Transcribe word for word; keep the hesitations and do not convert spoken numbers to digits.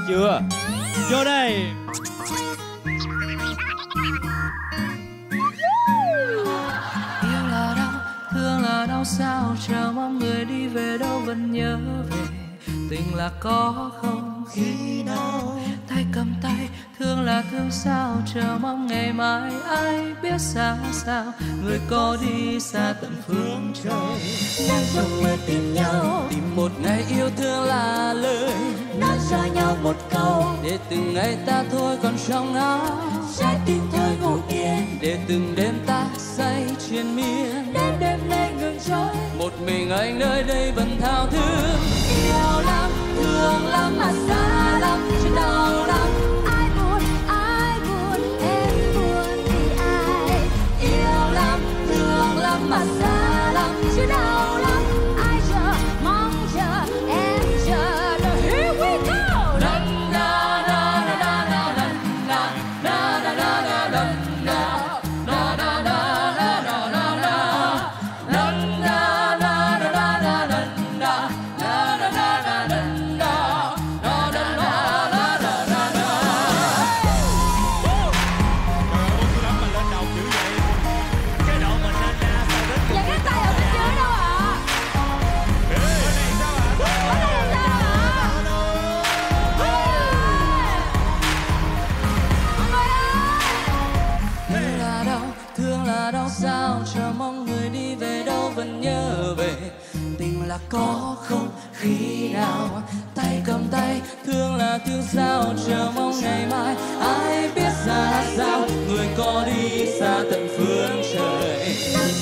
chưa? Vô đây. Yêu là đau, thương là đau sao, chờ mong người đi về đâu vẫn nhớ về. Tình là có không khi nào, tay cầm tay, thương là thương sao, chờ mong ngày mai ai biết xa sao, người có đi xa tận phương trời. Đang trong mơ tìm nhau, tìm một ngày yêu thương là lời nói cho nhau một câu, để từng ngày ta thôi còn trong áo, trái tim thôi ngủ yên, để từng đêm ta say triền miên, đến đêm nay ngừng trôi. một mình anh nơi đây vẫn thao thức. Yêu lắm, thương lắm mà xa lắm, chứ đau lắm. Ai buồn, ai buồn, em buồn vì ai. Yêu lắm, thương lắm mà xa lắm, chứ đau lắm. Ai chờ, mong chờ, em chờ đợi. Here we go. Na na na na na na na na na na na na sao, chờ mong người đi về đâu vẫn nhớ về. Tình là có không khi nào, tay cầm tay, thương là thương sao, chờ mong ngày mai ai biết ra sao, người có đi xa tận phương trời.